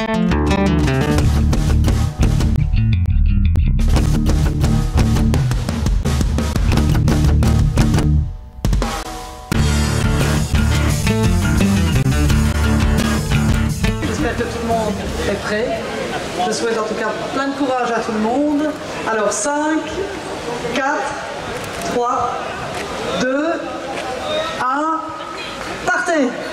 J'espère que tout le monde est prêt. Je souhaite en tout cas plein de courage à tout le monde. Alors 5, 4, 3, 2, 1, partez!